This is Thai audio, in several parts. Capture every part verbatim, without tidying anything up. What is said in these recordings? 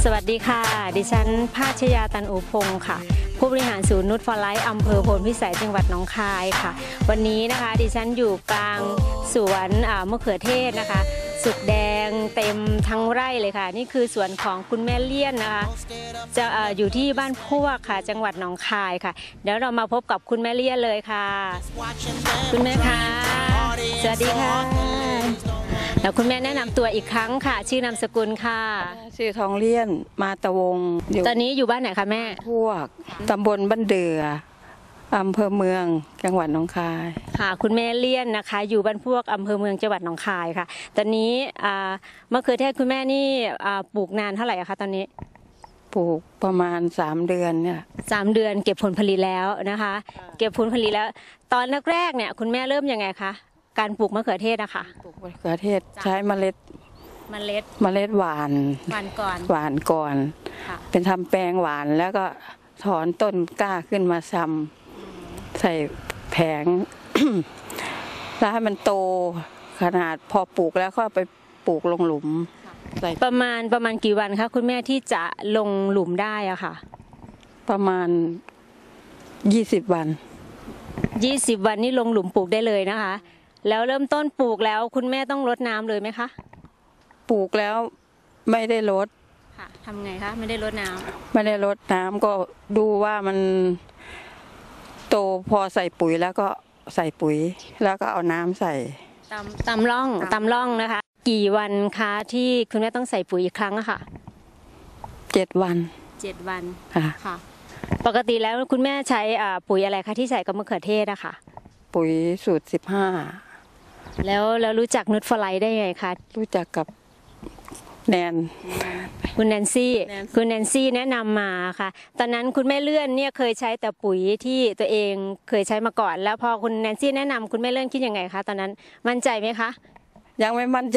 สวัสดีค่ะดิฉันภาชยาตันอุพงค์ค่ะผู้บริหารศูนย์นุชฟอร์ไลท์อำเภอโพนพิสัยจังหวัดหนองคายค่ะวันนี้นะคะดิฉันอยู่กลางสวนมะเขือเทศนะคะสุกแดงเต็มทั้งไร่เลยค่ะนี่คือสวนของคุณแม่เลี่ยนนะคะจะอยู่ที่บ้านพวกค่ะจังหวัดหนองคายค่ะเดี๋ยวเรามาพบกับคุณแม่เลี่ยนเลยค่ะคุณแม่คะสวัสดีค่ะแล้วคุณแม่แนะนำตัวอีกครั้งค่ะชื่อนามสกุลค่ะชื่อทองเลี่ยนมาตะวงตอนนี้อยู่บ้านไหนคะแม่พวกตำบลบ้านเดืออำเภอเมืองจังหวัดหนองคายค่ะคุณแม่เลี่ยนนะคะอยู่บ้านพวกอำเภอเมืองจังหวัดหนองคายค่ะตอนนี้มะเขือเทศคุณแม่นี่ปลูกนานเท่าไหร่คะตอนนี้ปลูกประมาณสามเดือนเนี่ยสามเดือนเก็บผลผลิตแล้วนะคะเก็บผลผลิตแล้วตอนแรกๆเนี่ยคุณแม่เริ่มยังไงคะการปลูกมะเขือเทศนะคะปลูกมะเขือเทศใช้เมล็ดเมล็ดเมล็ดหวานหวานก่อนหวานก่อนเป็นทำแปลงหวานแล้วก็ถอนต้นกล้าขึ้นมาซ้ำใส่แผง แล้วให้มันโตขนาดพอปลูกแล้วก็ไปปลูกลงหลุมประมาณประมาณกี่วันคะคุณแม่ที่จะลงหลุมได้อะค่ะประมาณยี่สิบวันยี่สิบวันนี่ลงหลุมปลูกได้เลยนะคะแล้วเริ่มต้นปลูกแล้วคุณแม่ต้องรดน้ำเลยไหมคะปลูกแล้วไม่ได้รดค่ะทำไงคะไม่ได้รดน้ำไม่ได้รดน้ำก็ดูว่ามันโตพอใส่ปุ๋ยแล้วก็ใส่ปุ๋ยแล้วก็เอาน้ำใส่ตำตำร่องตำร่องนะคะกี่วันคะที่คุณแม่ต้องใส่ปุ๋ยอีกครั้งอะค่ะเจ็ดวันเจ็ดวันค่ะปกติแล้วคุณแม่ใช้ปุ๋ยอะไรคะที่ใส่กับมะเขือเทศอะค่ะปุ๋ยสูตรสิบห้าแล้วแล้วรู้จักนุชฟอร์ไลท์ได้ไงคะรู้จักกับแนนคุณแนนซี่คุณแนนซี่แนะนำมาค่ะตอนนั้นคุณแม่เลื่อนเนี่ยเคยใช้แต่ปุ๋ยที่ตัวเองเคยใช้มาก่อนแล้วพอคุณแนนซี่แนะนำคุณแม่เลื่อนคิดยังไงคะตอนนั้นมั่นใจไหมคะยังไม่มั่นใจ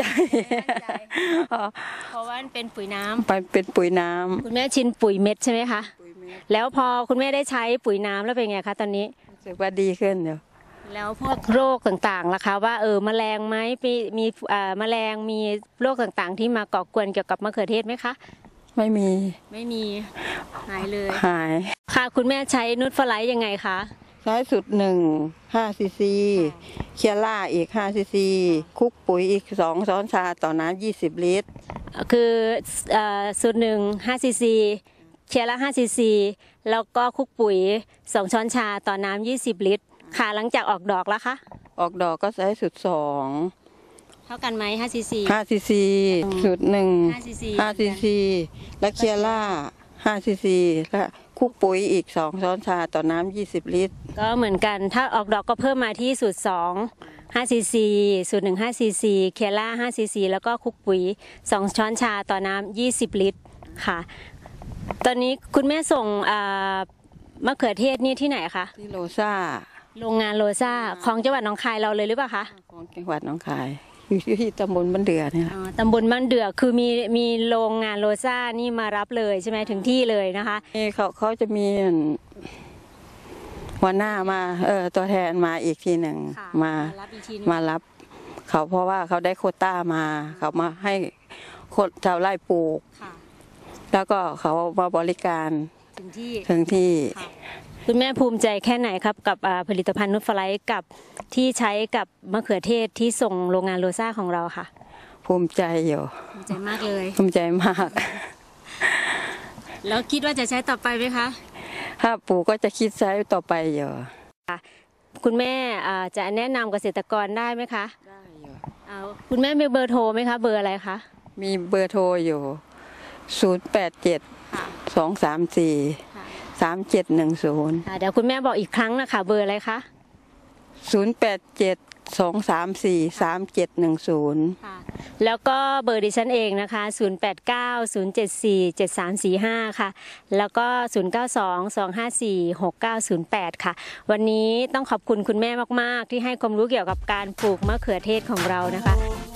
เพราะว่าเป็นปุ๋ยน้ำไปเป็นปุ๋ยน้ำคุณแม่ชินปุ๋ยเม็ดใช่ไหมคะแล้วพอคุณแม่ได้ใช้ปุ๋ยน้ำแล้วเป็นไงคะตอนนี้รู้สึกว่าดีขึ้นเดี๋ยวแล้วพวกโรคต่างๆล่ะคะว่าเออแมลงไหมมีมีแมลงมีโรคต่างๆที่มาก่อกวนเกี่ยวกับมะเขือเทศไหมคะไม่มีไม่มีหายเลยหายค่ะคุณแม่ใช้นุชฟอร์ไลท์ยังไงคะใช้สูตรหนึ่งห้าซีซีเคียร่าอีกห้าซีซีคุกปุ๋ยอีกสองช้อนชาต่อน้ำยี่สิบลิตรคือสูตรหนึ่งห้าซีซีเคียร่าห้าซีซีแล้วก็คุกปุ๋ยสองช้อนชาต่อน้ำยี่สิบลิตรค่ะหลังจากออกดอกแล้วคะออกดอกก็ใช้สูตรสองเท่ากันไหมห้าซีซีห้าซีซีสูตรหนึ่งห้าซีซีห้าซีซีและเคียร่าห้าซีซีและคุกปุ๋ยอีกสองช้อนชาต่อน้ำยี่สิบลิตรก็เหมือนกันถ้าออกดอกก็เพิ่มมาที่สูตรสองห้าซีซีสูตรหนึ่งห้าซีซีเคียร่าห้าซีซีแล้วก็คุกปุ๋ยสองช้อนชาต่อน้ำยี่สิบลิตรค่ะตอนนี้คุณแม่ส่งมะเขือเทศนี่ที่ไหนคะที่โลซ่าโรงงานโลซ่าของจังหวัดหนองคายเราเลยหรือเปล่าคะของจังหวัดหนองคายอยู่ที่ตำบลบ้านเดือเนี่ยตำบลบ้านเดือคือมีมีโรงงานโลซ่านี่มารับเลยใช่ไหมถึงที่เลยนะคะนี่เขาเขาจะมีหัวหน้ามาเออตัวแทนมาอีกทีหนึ่งมามารับเขาเพราะว่าเขาได้โควต้ามาเขามาให้คนชาวไร่ปลูกแล้วก็เขามาบริการถึงที่ถึงที่คุณแม่ภูมิใจแค่ไหนครับกับผลิตภัณฑ์นุชฟอร์ไลท์กับที่ใช้กับมะเขือเทศที่ส่งโรงงานโลซ่าของเราค่ะภูมิใจอยู่ภูมิใจมากเลยภูมิใจมากแล้วคิดว่าจะใช้ต่อไปไหมคะถ้าปลูกก็จะคิดใช้ต่อไปอยู่คุณแม่จะแนะนำเกษตรกรได้ไหมคะได้อยู่คุณแม่มีเบอร์โทรไหมคะเบอร์อะไรคะมีเบอร์โทรอยู่ศูนย์แปดเจ็ดสองสามสี่สามเจ็ดหนึ่งศูนย์เดี๋ยวคุณแม่บอกอีกครั้งนะคะเบอร์อะไรคะศูนย์แปดเจ็ดสองสามสี่สามเจ็ดหนึ่งศูนย์แล้วก็เบอร์ดิฉันเองนะคะศูนย์แปดเก้าศูนย์เจ็ดสี่เจ็ดสามสี่ห้าค่ะแล้วก็ศูนย์เก้าสองสองห้าสี่หกเก้าศูนย์แปดค่ะวันนี้ต้องขอบคุณคุณแม่มากๆที่ให้ความรู้เกี่ยวกับการปลูกมะเขือเทศของเรานะคะ